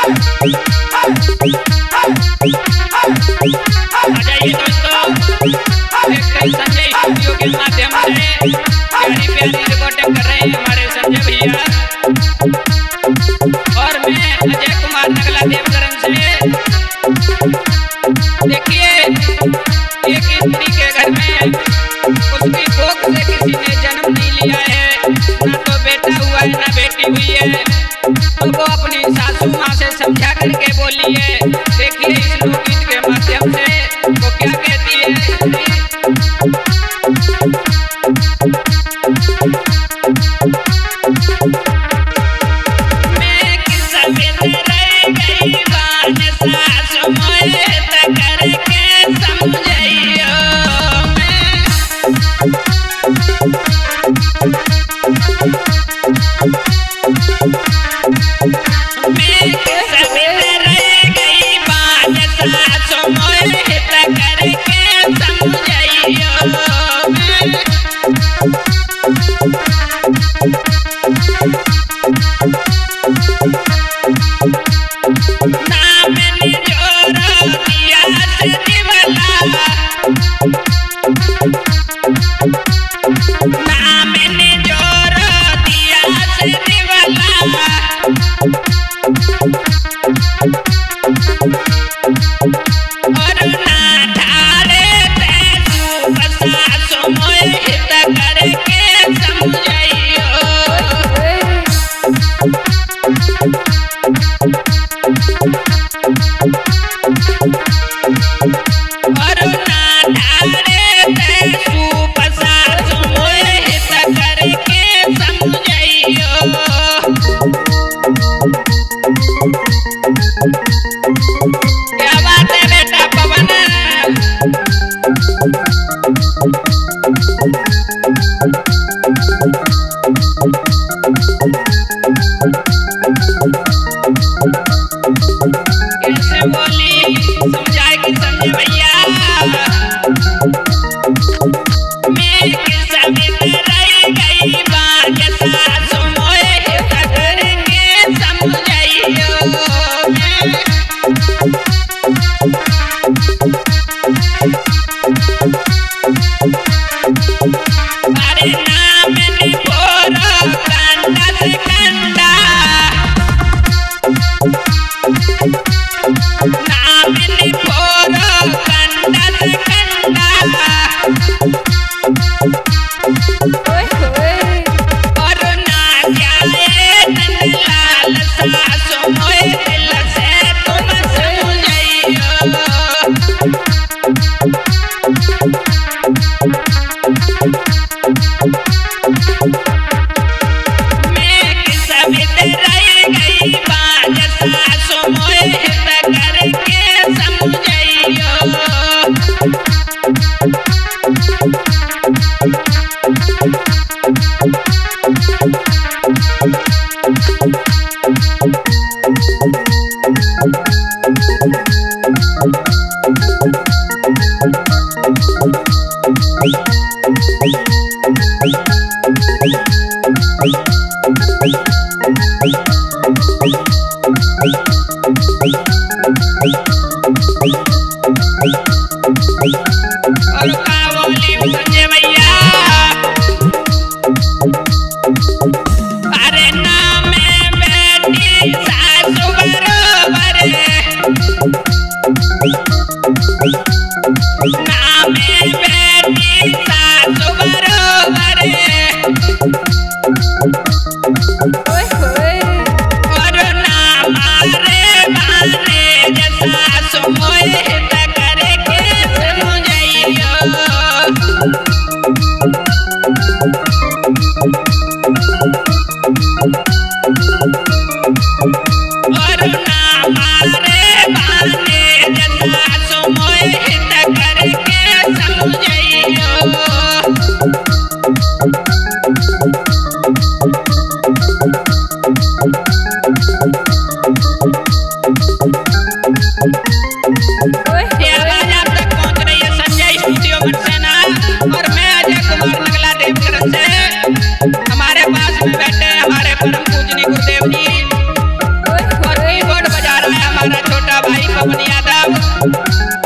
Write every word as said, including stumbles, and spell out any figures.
जाइए दोस्तों, संजय स्टूडियो के माध्यम से प्यारी प्यारी रिकॉर्डिंग कर रहे हैं हमारे संजय भैया, और मैं अजय कुमार नगला देवकरण से। देखिए, एक स्त्री के घर में उसकी कोख से किसी ने जन्म नहीं लिया है, ना तो बेटा हुआ है ना बेटी हुई है, तो वो अपनी सासू माँ से समझा करके बोली है। देखिए इस लोकगीत के माध्यम से वो क्या कहती है। मैं किस बिन रह गई बान सासू मोए तकर के समझइयो, मैं किस बिन रह गई बान सासू मोए तकर के समझइयो। नाम ने जोरा दिया से दिवला, नाम ने जोरा दिया से दिवला, और ना ढाले ते सूप सासु मोए तकर के समझइयो। और ना ढाले ते सूप सासु मोए तकर के समझइयो। क्या बात है बेटा पवन, कैसे बोली समझाएगी संजय भैया। मैं किस बिन रह गई बान सासु मोए तकर के समझइयो। अरे नाम ने बोरा कंडा से कंडा, नाम ने बोरा कंडा से कंडा, और ना जाए नंदलाल सासु मोए दिल से तुम समझइयो। मैं किस बिन रह गई बान सासु मोए तकर के समझइयो। और का बोली संजय भैया। अरे नाम बेटी सासु बरोबर, नाम बेटी सासु बरोबर, और ना मारे हमारा छोटा भाई पवन यादव